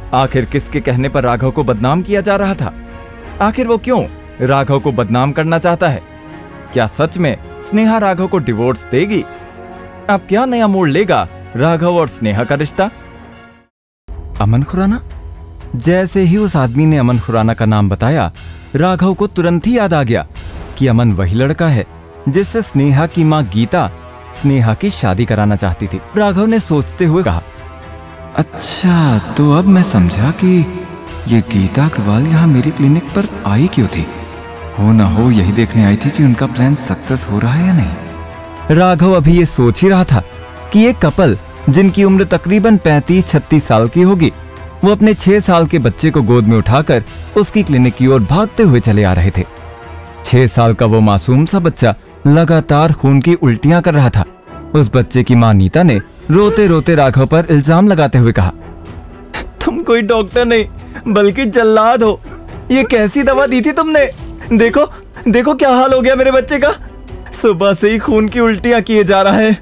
आखिर किसके कहने पर राघव को बदनाम किया जा रहा था? आखिर वो क्यों राघव को बदनाम करना चाहता है? क्या सच में स्नेहा राघव को डिवोर्स देगी? अब क्या नया मोड़ लेगा राघव और स्नेहा का रिश्ता? अमन खुराना? जैसे ही उस आदमी ने अमन खुराना का नाम बताया, राघव को तुरंत ही याद आ गया कि अमन वही लड़का है जिससे स्नेहा की मां गीता स्नेहा की शादी कराना चाहती थी। राघव ने सोचते हुए कहा, अच्छा, तो अब मैं समझा कि ये गीता अग्रवाल यहाँ मेरी क्लिनिक पर आई क्यों थी। हो ना हो यही देखने आई थी कि उनका प्लान सक्सेस हो रहा है या नहीं। राघव अभी ये सोच ही रहा था कि एक कपल जिनकी उम्र तकरीबन 35-36 साल की होगी, वो अपने 6 साल के बच्चे को गोद में उठाकर उसकी क्लिनिक की ओर भागते हुए चले आ रहे थे। 6 साल का वो मासूम सा बच्चा लगातार खून की उल्टियां कर रहा था। उस बच्चे की मां नीता ने रोते रोते राघव पर इल्जाम लगाते हुए कहा, तुम कोई डॉक्टर नहीं बल्कि जल्लाद हो। ये कैसी दवा दी थी तुमने? देखो देखो क्या हाल हो गया मेरे बच्चे का। सुबह से ही खून की उल्टियां किए जा रहा है।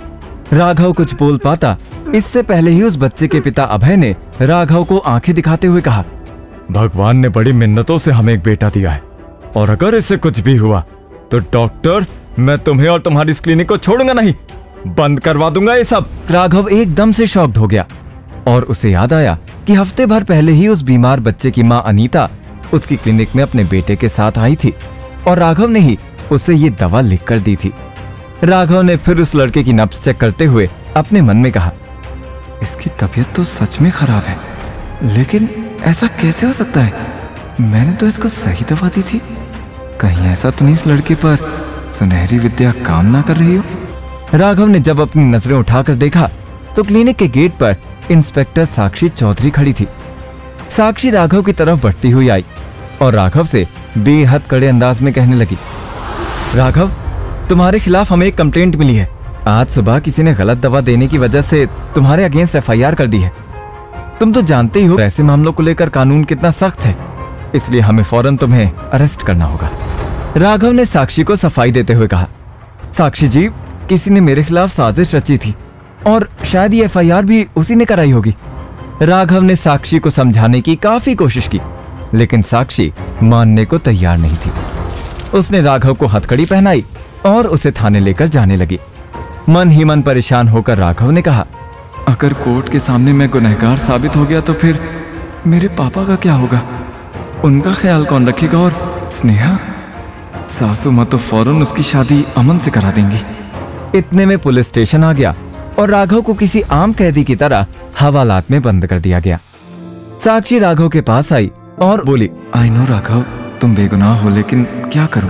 राघव कुछ बोल पाता इससे पहले ही उस बच्चे के पिता अभय ने राघव को आंखें दिखाते हुए कहा, भगवान ने बड़ी मिन्नतों से हमें एक बेटा दिया है, और अगर इसे कुछ भी हुआ तो डॉक्टर, मैं तुम्हें और तुम्हारी इस क्लिनिक को छोड़ूंगा नहीं, बंद करवा दूंगा ये सब। राघव एकदम से शॉक्ड हो गया और उसे याद आया कि हफ्ते भर पहले ही उस बीमार बच्चे की मां अनीता उसकी क्लिनिक में अपने बेटे के साथ आई थी और राघव ने ही उसे ये दवा लिख कर दी थी। राघव ने फिर उस लड़के की नब्ज चेक करते हुए अपने मन में कहा, इसकी तबीयत तो सच में खराब है, लेकिन ऐसा कैसे हो सकता है? मैंने तो इसको सही दवा दी थी। कहीं ऐसा तो नहीं इस लड़के पर सुनहरी विद्या काम ना कर रही हो। राघव ने जब अपनी नजरें उठाकर देखा तो क्लिनिक के गेट पर इंस्पेक्टर साक्षी चौधरी खड़ी थी। साक्षी राघव की तरफ बढ़ती हुई आई और राघव से बेहद कड़े अंदाज में कहने लगी, राघव, तुम्हारे खिलाफ हमें एक कंप्लेंट मिली है। आज सुबह किसी ने गलत दवा देने की वजह से तुम्हारे अगेंस्ट FIR कर दी है। तुम तो जानते ही हो ऐसे मामलों को लेकर कानून कितना सख्त है, इसलिए हमें फौरन तुम्हें अरेस्ट करना होगा। राघव ने साक्षी को सफाई देते हुए कहा, साक्षी जी, किसी ने मेरे खिलाफ साजिश रची थी और शायद ये FIR भी उसी ने कराई होगी। राघव ने साक्षी को समझाने की काफी कोशिश की, लेकिन साक्षी मानने को तैयार नहीं थी। उसने राघव को हथकड़ी पहनाई और उसे थाने लेकर जाने लगी। मन ही मन परेशान होकर राघव ने कहा, अगर कोर्ट के सामने मैं गुनहगार साबित हो गया तो फिर मेरे पापा का क्या होगा? उनका ख्याल कौन रखेगा? और स्नेहा, सासू मां तो फौरन उसकी शादी अमन से करा देंगी। इतने में पुलिस स्टेशन आ गया और राघव को किसी आम कैदी की तरह हवालात में बंद कर दिया गया। साक्षी राघव के पास आई और बोली, आई नो राघव, तुम बेगुनाह हो, लेकिन क्या करूं,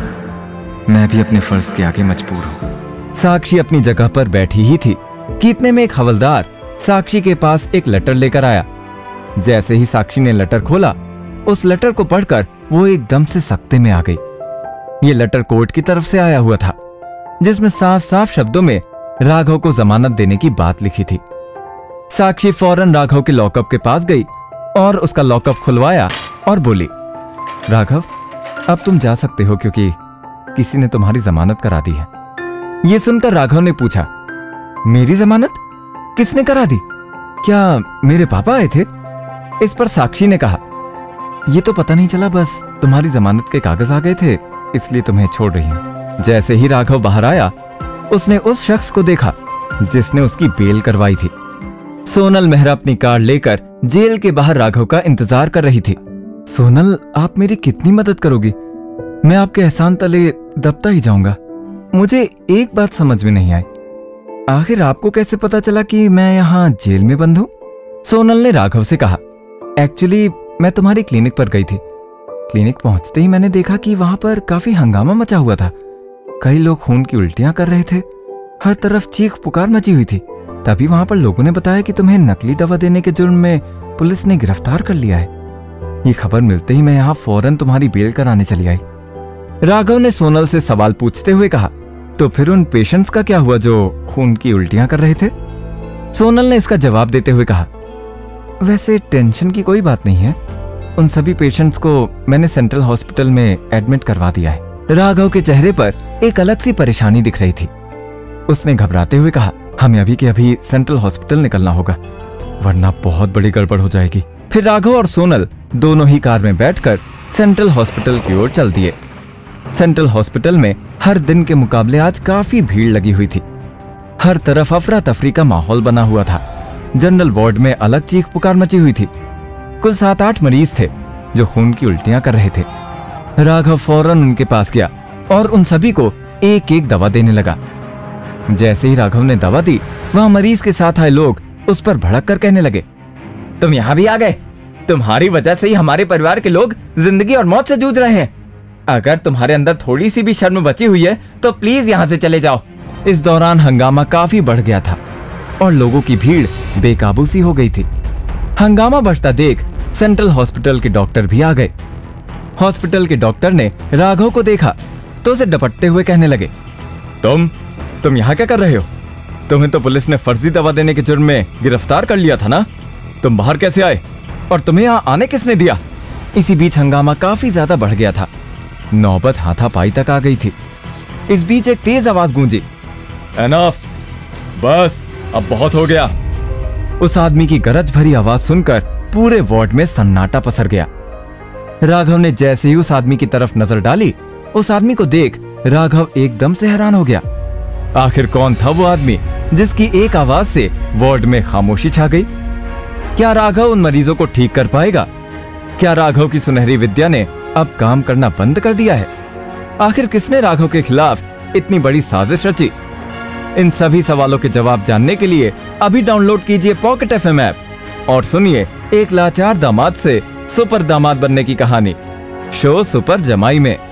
मैं भी अपने फर्ज के आगे मजबूर हूं। साक्षी अपनी जगह पर बैठी ही थी कि इतने में एक हवलदार साक्षी के पास एक लेटर लेकर आया। जैसे ही साक्षी ने लेटर खोला, उस लेटर को पढ़कर वो एकदम से सख्ते में आ गई। ये लेटर कोर्ट की तरफ से आया हुआ था, जिसमें साफ साफ शब्दों में राघव को जमानत देने की बात लिखी थी। साक्षी फौरन राघव के लॉकअप के पास गई और उसका लॉकअप खुलवाया और बोली, राघव, अब तुम जा सकते हो क्योंकि किसी ने तुम्हारी जमानत करा दी है। ये सुनकर राघव ने पूछा, मेरी जमानत किसने करा दी? क्या मेरे पापा आए थे? इस पर साक्षी ने कहा, ये तो पता नहीं चला, बस तुम्हारी जमानत के कागज आ गए थे, इसलिए तुम्हें छोड़ रही हूं। जैसे ही राघव बाहर आया, उसने उस शख्स को देखा जिसने उसकी बेल करवाई थी। सोनल मेहरा अपनी कार लेकर जेल के बाहर राघव का इंतजार कर रही थी। सोनल, आप मेरी कितनी मदद करोगी? मैं आपके एहसान तले दबता ही जाऊंगा। मुझे एक बात समझ में नहीं आई, आखिर आपको कैसे पता चला कि मैं यहाँ जेल में बंद हूँ? सोनल ने राघव से कहा, एक्चुअली मैं तुम्हारी क्लिनिक पर गई थी। क्लिनिक पहुंचते ही मैंने देखा कि वहां पर काफी हंगामा मचा हुआ था। कई लोग खून की उल्टियां कर रहे थे, हर तरफ चीख पुकार मची हुई थी। तभी वहां पर लोगों ने बताया कि तुम्हें नकली दवा देने के जुर्म में पुलिस ने गिरफ्तार कर लिया है। ये खबर मिलते ही मैं यहाँ फौरन तुम्हारी बेल कराने चली आई। राघव ने सोनल से सवाल पूछते हुए कहा, तो फिर उन पेशेंट्स का क्या हुआ जो खून की उल्टियां कर रहे थे? सोनल ने इसका जवाब देते हुए कहा, वैसे टेंशन की कोई बात नहीं है, उन सभी पेशेंट्स को मैंने सेंट्रल हॉस्पिटल में एडमिट करवा दिया है। राघव के चेहरे पर एक अलग सी परेशानी दिख रही थी। उसने घबराते हुए कहा, हमें अभी के अभी सेंट्रल हॉस्पिटल निकलना होगा, वरना बहुत बड़ी गड़बड़ हो जाएगी। फिर राघव और सोनल दोनों ही कार में बैठकर सेंट्रल हॉस्पिटल की ओर चल दिए। सेंट्रल हॉस्पिटल में हर दिन के मुकाबले आज काफी भीड़ लगी हुई थी। हर तरफ अफरा तफरी का माहौल बना हुआ था। जनरल वार्ड में अलग चीख पुकार मची हुई थी। कुल 7-8 मरीज थे जो खून की उल्टियां कर रहे थे। राघव फौरन उनके पास गया और उन सभी को एक एक दवा देने लगा। जैसे ही राघव ने दवा दी, वहां मरीज के साथ आए लोग उस पर भड़क कर कहने लगे, तुम यहाँ भी आ गए? तुम्हारी वजह से ही हमारे परिवार के लोग जिंदगी और मौत से जूझ रहे हैं। अगर तुम्हारे अंदर थोड़ी सी भी शर्म बची हुई है तो प्लीज यहाँ से चले जाओ। इस दौरान हंगामा काफी बढ़ गया था और लोगों की भीड़ बेकाबू सी हो गई थी। हंगामा बढ़ता देख सेंट्रल हॉस्पिटल के डॉक्टर भी आ गए। हॉस्पिटल के डॉक्टर ने राघव को देखा तो उसे डपटते हुए कहने लगे, तुम यहाँ क्या कर रहे हो? तुम्हें तो पुलिस ने फर्जी दवा देने के जुर्म में गिरफ्तार कर लिया था ना? तुम बाहर कैसे आए और तुम्हें यहाँ आने किसने दिया? इसी बीच हंगामा काफी ज्यादा बढ़ गया था। नौबत हाथापाई तक आ गई थी। इस बीच एक तेज आवाज गूंजी, एनफ, बस अब बहुत हो गया। उस आदमी की गरज भरी आवाज सुनकर पूरे वार्ड में सन्नाटा पसर गया। राघव ने जैसे ही उस आदमी की तरफ नजर डाली, उस आदमी को देख राघव एकदम से हैरान हो गया। आखिर कौन था वो आदमी जिसकी एक आवाज से वार्ड में खामोशी छा गई? क्या राघव उन मरीजों को ठीक कर पाएगा? क्या राघव की सुनहरी विद्या ने अब काम करना बंद कर दिया है? आखिर किसने राघव के खिलाफ इतनी बड़ी साजिश रची? इन सभी सवालों के जवाब जानने के लिए अभी डाउनलोड कीजिए पॉकेट FM ऐप और सुनिए एक लाचार दामाद से सुपर दामाद बनने की कहानी, शो सुपर जमाई में।